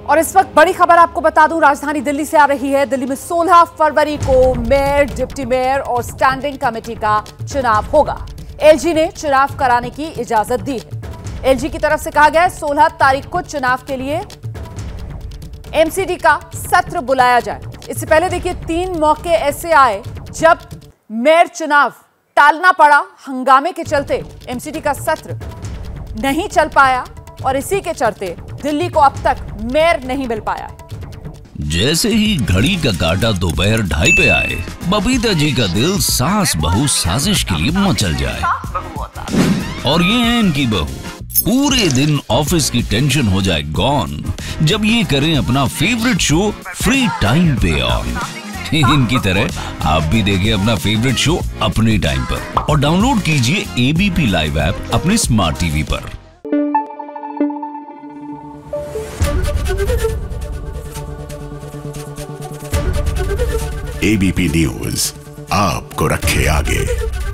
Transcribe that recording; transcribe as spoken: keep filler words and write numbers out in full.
और इस वक्त बड़ी खबर आपको बता दूं, राजधानी दिल्ली से आ रही है। दिल्ली में सोलह फरवरी को मेयर, डिप्टी मेयर और स्टैंडिंग कमेटी का चुनाव होगा। एलजी ने चुनाव कराने की इजाजत दी है। एलजी की तरफ से कहा गया है सोलह तारीख को चुनाव के लिए एमसीडी का सत्र बुलाया जाए। इससे पहले देखिए, तीन मौके ऐसे आए जब मेयर चुनाव टालना पड़ा। हंगामे के चलते एमसीडी का सत्र नहीं चल पाया और इसी के चलते दिल्ली को अब तक मेयर नहीं मिल पाया। जैसे ही घड़ी का काटा दोपहर ढाई पे आए, बबीता जी का दिल सास बहू साजिश के लिए मचल जाए। और ये है इनकी बहू, पूरे दिन ऑफिस की टेंशन हो जाए गॉन जब ये करें अपना फेवरेट शो फ्री टाइम पे ऑन। इनकी तरह आप भी देखिए अपना फेवरेट शो अपने टाइम पर और डाउनलोड कीजिए एबीपी लाइव ऐप अपने स्मार्ट टीवी पर। एबीपी न्यूज आपको रखे आगे।